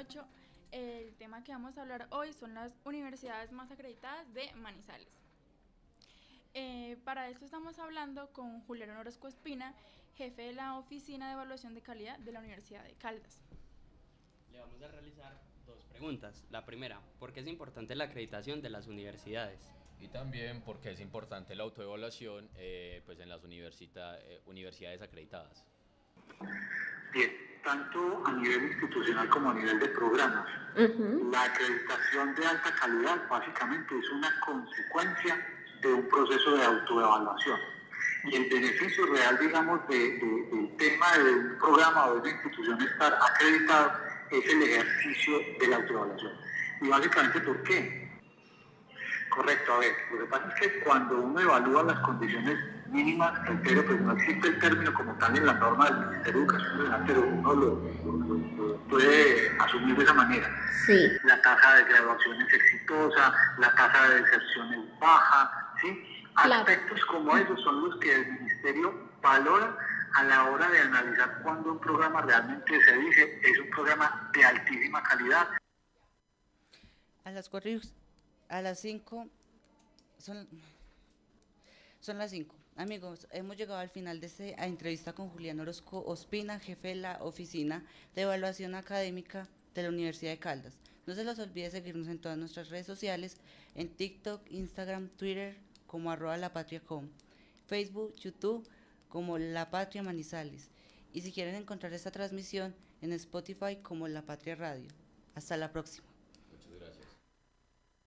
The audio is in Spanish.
8. El tema que vamos a hablar hoy son las universidades más acreditadas de Manizales. Para esto estamos hablando con Julián Orozco Espina, jefe de la Oficina de Evaluación de Calidad de la Universidad de Caldas. Le vamos a realizar dos preguntas. La primera, ¿por qué es importante la acreditación de las universidades? Y también porque es importante la autoevaluación pues en las universidades acreditadas. Bien, tanto a nivel institucional como a nivel de programas. La acreditación de alta calidad básicamente es una consecuencia de un proceso de autoevaluación. Y el beneficio real, digamos, del tema de un programa o de una institución estar acreditado es el ejercicio de la autoevaluación. Y básicamente, ¿por qué? Correcto, a ver, lo que pasa es que cuando uno evalúa las condiciones mínimas, criterio, pues no existe el término como tal en la norma del Ministerio de Educación Nacional, pero uno lo puede asumir de esa manera. Sí. La tasa de graduación es exitosa, la tasa de deserción es baja, ¿sí? Aspectos como esos son los que el Ministerio valora a la hora de analizar cuando un programa realmente se dice es un programa de altísima calidad. A las 5, son las 5. Amigos, hemos llegado al final de esta entrevista con Julián Orozco Ospina, jefe de la Oficina de Evaluación Académica de la Universidad de Caldas. No se les olvide seguirnos en todas nuestras redes sociales, en TikTok, Instagram, Twitter, como @lapatria.com, Facebook, YouTube, como La Patria Manizales. Y si quieren encontrar esta transmisión en Spotify como La Patria Radio. Hasta la próxima.